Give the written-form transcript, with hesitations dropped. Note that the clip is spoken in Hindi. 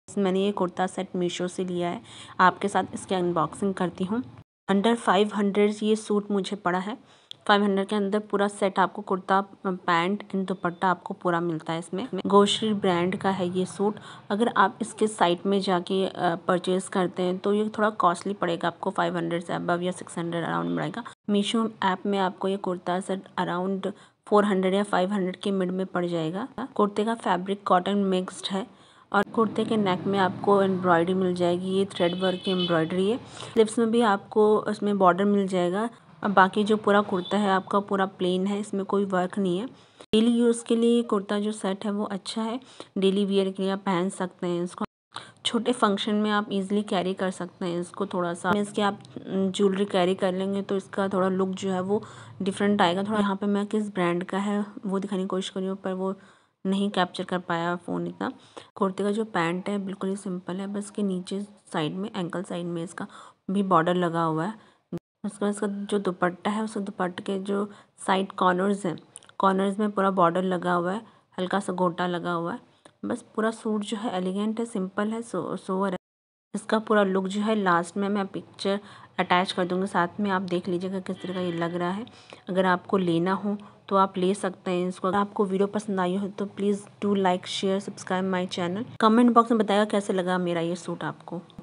मैंने ये कुर्ता सेट मीशो से लिया है, आपके साथ इसकी अनबॉक्सिंग करती हूँ। अंडर 500 ये सूट मुझे पड़ा है। 500 के अंदर पूरा सेट आपको कुर्ता पैंट एंड दुपट्टा आपको पूरा मिलता है। इसमें ग्रोसरी ब्रांड का है ये सूट। अगर आप इसके साइट में जाके परचेज करते हैं तो ये थोड़ा कॉस्टली पड़ेगा आपको, 500 से अबव या 600 अराउंड पड़ेगा। मीशो ऐप में आपको ये कुर्ता सेट अराउंड 400 या 500 के मिड में पड़ जाएगा। कुर्ते का फैब्रिक कॉटन मिक्स्ड है और कुर्ते के नेक में आपको एम्ब्रॉयडरी मिल जाएगी। ये थ्रेड वर्क की एम्ब्रॉयडरी है। स्लीव्स में भी आपको उसमें बॉर्डर मिल जाएगा। अब बाकी जो पूरा कुर्ता है आपका पूरा प्लेन है, इसमें कोई वर्क नहीं है। डेली यूज़ के लिए कुर्ता जो सेट है वो अच्छा है। डेली वियर के लिए आप पहन सकते हैं इसको। छोटे फंक्शन में आप इजीली कैरी कर सकते हैं इसको। थोड़ा सा इसके आप ज्वेलरी कैरी कर लेंगे तो इसका थोड़ा लुक जो है वो डिफरेंट आएगा। थोड़ा यहाँ पे मैं किस ब्रांड का है वो दिखाने की कोशिश कर रही हूँ, पर वो नहीं कैप्चर कर पाया फ़ोन इतना। कुर्ते का जो पैंट है बिल्कुल ही सिंपल है, बस के नीचे साइड में एंकल साइड में इसका भी बॉर्डर लगा हुआ है। उसके बाद इसका जो दुपट्टा है, उस दुपट्टे के जो साइड कॉर्नर्स हैं, कॉर्नर्स में पूरा बॉर्डर लगा हुआ है, हल्का सा गोटा लगा हुआ है। बस पूरा सूट जो है एलिगेंट है, सिंपल है, सोवर है। इसका पूरा लुक जो है लास्ट में मैं पिक्चर अटैच कर दूँगी, साथ में आप देख लीजिएगा किस तरह का ये लग रहा है। अगर आपको लेना हो तो आप ले सकते हैं इसको। अगर आपको वीडियो पसंद आई हो तो please do like share subscribe my channel. Comment box में बताइएगा कैसे लगा मेरा ये सूट आपको।